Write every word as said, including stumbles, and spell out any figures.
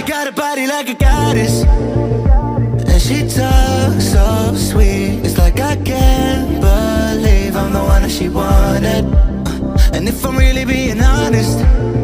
got a body like a goddess, and she talks so sweet. It's like I can't believe I'm the one that she wanted. And if I'm really being honest,